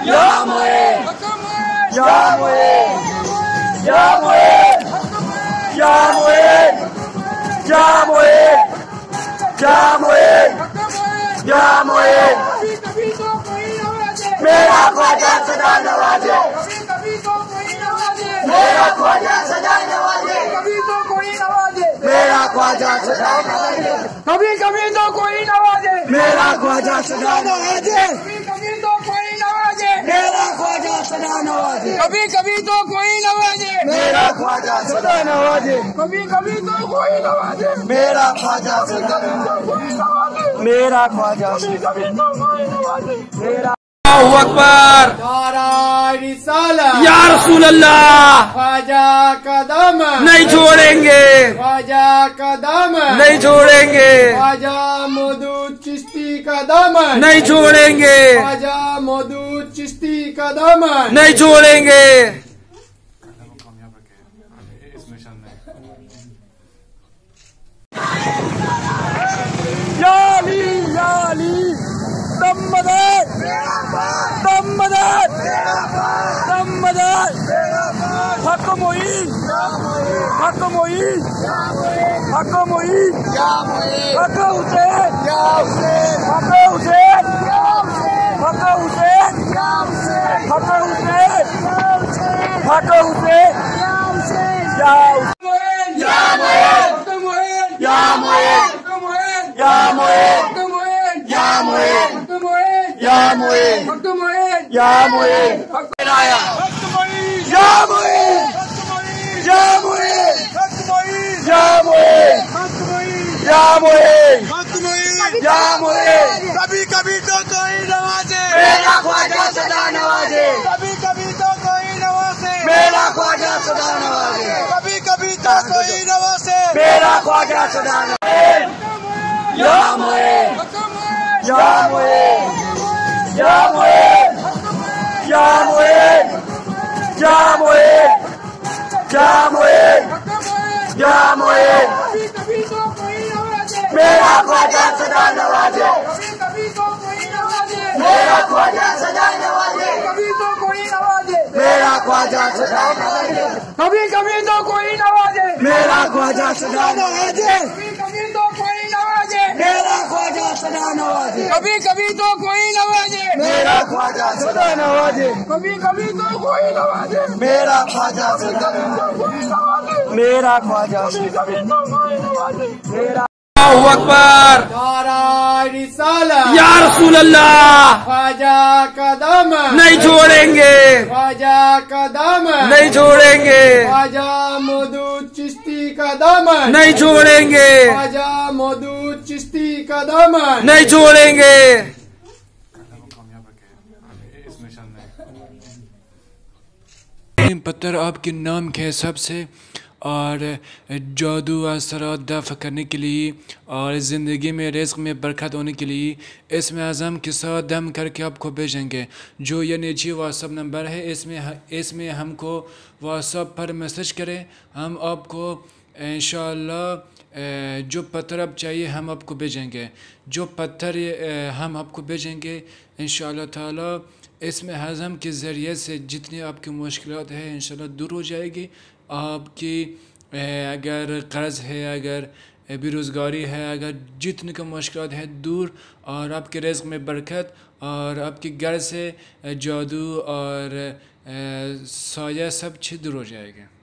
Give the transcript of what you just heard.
Ya Muin, Ya Muin, Ya Muin, Ya Muin, Ya Muin, Ya Muin, Ya Muin, मेरा ख्वाजा सदा नवाजे, मेरा ख्वाजा सदा नवाजे, मेरा ख्वाजा सदा नवाजे, कभी कभी तो कोई नवाजे, मेरा ख्वाजा सदा नवाजे, कभी तो कोई नवाजे, मेरा ख्वाजा सदा नवाजे, कभी कभी तो कोई नवाजे, मेरा ख्वाजा सदा नवाजे, कभी कभी तो कोई नवाजे, मेरा ख्वाजा सदा नवाजे, मेरा ख्वाजा सदा नवाजे, मेरा अल्लाहु अकबर या रसूल अल्लाह ख्वाजा का दामन नहीं छोड़ेंगे, ख्वाजा का दामन नहीं छोड़ेंगे, ख्वाजा मौदूद चिश्ती का दामन नहीं छोड़ेंगे, ख्वाजा मौदूद चिश्ती का दामन नहीं छोड़ेंगे। या अली दम मदद, दम मदद, दम मदद, हक मोईन, हक मोईन, हक मोईन, हक हुसैन, हक हुसैन, हक हुसैन, हक हुसैन, हक हुसैन, या मोईन, या मोईन, या मोईन, या मोईन, या मोईन, या मोईन, या मोईन, आया या मोईन, या मोईन, या मोईन, या मोईन, या मोईन, कभी कभी तो कोई नवाजे, मेरा ख्वाजा सदा नवाजे, कभी कभी तो कोई नवाजे, मेरा ख्वाजा सदा नवाजे, कभी कभी तो कोई नवाजे, मेरा ख्वाजा सदा नवाजे, या मोईन, या मोईन, या मोईन, या मोईन, या मोईन, या मोईन, या मोईन, मेरा ख्वाजा सदा नवाजे, मेरा ख्वाजा सदा नवाजे, मेरा ख्वाजा सदा नवाजे, कभी कभी तो कोई नवाजे, मेरा ख्वाजा सदा नवाजे, कभी तो कोई नवाजे, मेरा ख्वाजा सदा नवाजे, कभी कभी तो कोई नवाजे, मेरा ख्वाजा सदा नवाजे, कभी कभी तो कोई नवाजे, मेरा ख्वाजा सदा नवाजे, मेरा ख्वाजा सदा नवाजे, मेरा अल्लाहु अकबर या रसूल अल्लाह ख्वाजा का दामन नहीं छोड़ेंगे, ख्वाजा का दामन नहीं छोड़ेंगे, ख्वाजा मौदूद चिश्ती का दामन नहीं छोड़ेंगे, ख्वाजा मौदूद चिश्ती का दामन नहीं छोड़ेंगे। पत्थर आपके नाम के हिसाब से और जादू असरात दफ़ा करने के लिए और ज़िंदगी में रिज़्क़ में बरकत होने के लिए इसमें आज़म के साथ दम करके आपको भेजेंगे। जो ये नीचे व्हाट्सअप नंबर है इसमें हमको व्हाट्सअप पर मैसेज करें, हम आपको इंशाअल्लाह जो पत्थर आप चाहिए हम आपको भेजेंगे। जो पत्थर हम आपको भेजेंगे इंशाअल्लाह ताला इसमें हज़म के ज़रिए से जितनी आपकी मुश्किलात है इंशाअल्लाह दूर हो जाएगी। आपकी अगर कर्ज़ है, अगर बेरोज़गारी है, अगर जितनी का मुश्किलात है दूर और आपके रिज़्क़ में बरकत और आपके घर से जादू और साया सब चीज़ दूर हो जाएगा।